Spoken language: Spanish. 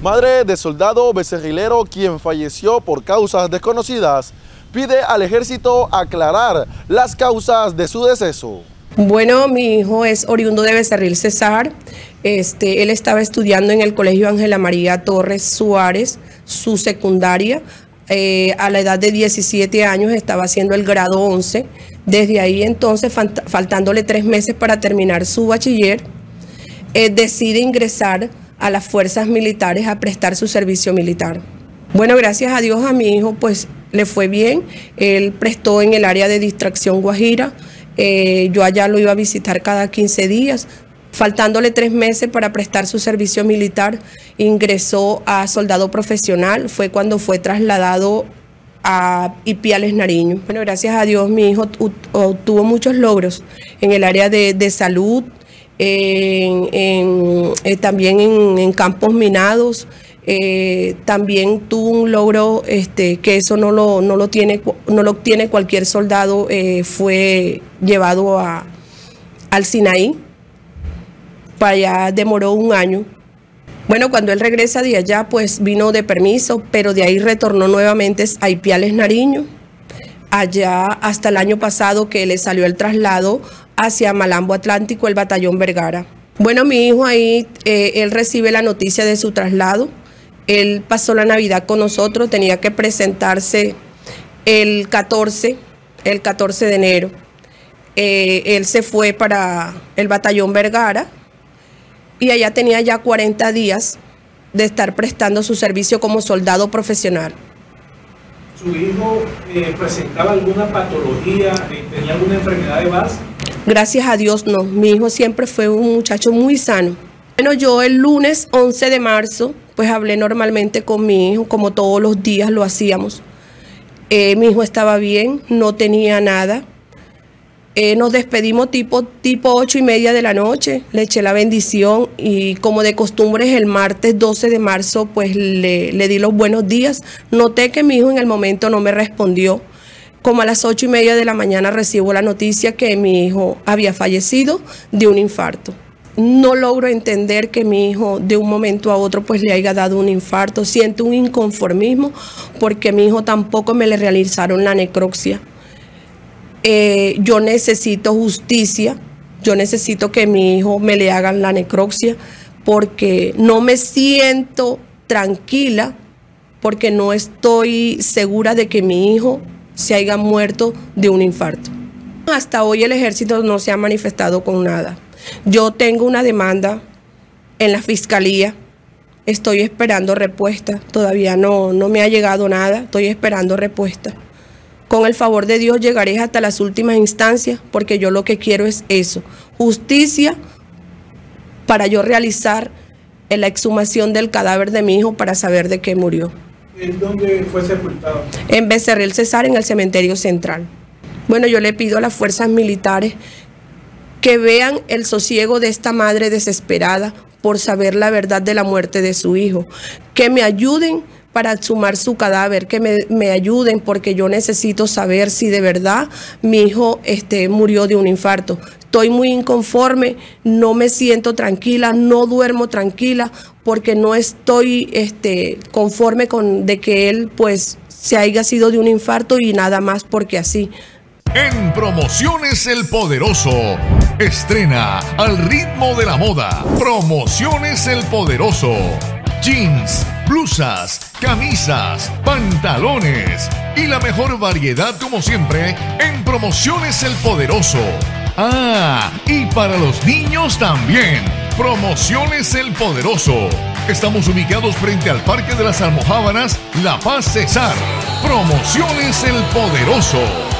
Madre de soldado becerrilero quien falleció por causas desconocidas, pide al ejército aclarar las causas de su deceso. Bueno, mi hijo es oriundo de Becerril Cesar. Él estaba estudiando en el Colegio Ángela María Torres Suárez, su secundaria. A la edad de 17 años estaba haciendo el grado 11. Desde ahí entonces, faltándole 3 meses para terminar su bachiller, decide ingresar a las fuerzas militares a prestar su servicio militar. Bueno, gracias a Dios a mi hijo pues le fue bien. Él prestó en el área de distracción Guajira. Yo allá lo iba a visitar cada 15 días. Faltándole 3 meses para prestar su servicio militar, ingresó a soldado profesional. Fue cuando fue trasladado a Ipiales, Nariño. Bueno, gracias a Dios mi hijo obtuvo muchos logros en el área de salud, también en campos minados. También tuvo un logro que eso no lo tiene cualquier soldado. Fue llevado al Sinaí. Para allá demoró 1 año. Bueno, cuando él regresa de allá, pues vino de permiso, pero de ahí retornó nuevamente a Ipiales, Nariño. Allá hasta el año pasado que le salió el traslado hacia Malambo Atlántico, el batallón Vergara. Bueno, mi hijo ahí, él recibe la noticia de su traslado. Él pasó la Navidad con nosotros, tenía que presentarse el 14 de enero. Él se fue para el batallón Vergara y allá tenía ya 40 días de estar prestando su servicio como soldado profesional. ¿Su hijo presentaba alguna patología, tenía alguna enfermedad de base? Gracias a Dios no, mi hijo siempre fue un muchacho muy sano. Bueno, yo el lunes 11 de marzo, pues hablé normalmente con mi hijo, como todos los días lo hacíamos. Mi hijo estaba bien, no tenía nada. Nos despedimos tipo 8:30 de la noche, le eché la bendición y como de costumbre el martes 12 de marzo pues le di los buenos días. Noté que mi hijo en el momento no me respondió. Como a las 8:30 de la mañana recibo la noticia que mi hijo había fallecido de un infarto. No logro entender que mi hijo de un momento a otro pues le haya dado un infarto. Siento un inconformismo porque a mi hijo tampoco me le realizaron la necropsia. Yo necesito justicia, yo necesito que mi hijo me le hagan la necropsia porque no me siento tranquila, porque no estoy segura de que mi hijo se haya muerto de un infarto. Hasta hoy el ejército no se ha manifestado con nada. Yo tengo una demanda en la fiscalía, estoy esperando respuesta, todavía no me ha llegado nada, estoy esperando respuesta. Con el favor de Dios llegaré hasta las últimas instancias porque yo lo que quiero es eso, justicia para yo realizar la exhumación del cadáver de mi hijo para saber de qué murió. ¿En dónde fue sepultado? En Becerril Cesar, en el cementerio central. Bueno, yo le pido a las fuerzas militares que vean el sosiego de esta madre desesperada por saber la verdad de la muerte de su hijo, que me ayuden para exhumar su cadáver, que me ayuden porque yo necesito saber si de verdad mi hijo murió de un infarto. Estoy muy inconforme, no me siento tranquila, no duermo tranquila porque no estoy conforme con de que él pues se haya sido de un infarto y nada más porque así. En Promociones El Poderoso, estrena al ritmo de la moda. Promociones El Poderoso. Jeans, blusas, camisas, pantalones y la mejor variedad como siempre en Promociones El Poderoso. Ah, y para los niños también. Promociones El Poderoso. Estamos ubicados frente al Parque de las Almojábanas, La Paz, Cesar. Promociones El Poderoso.